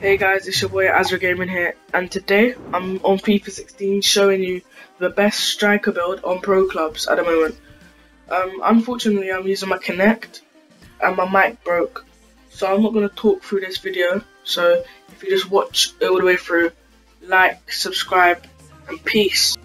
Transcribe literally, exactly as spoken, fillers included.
Hey guys, it's your boy Azra Gaming here, and today I'm on FIFA sixteen showing you the best striker build on pro clubs at the moment. Um, unfortunately, I'm using my Kinect and my mic broke, so I'm not going to talk through this video. So if you just watch it all the way through, like, subscribe, and peace.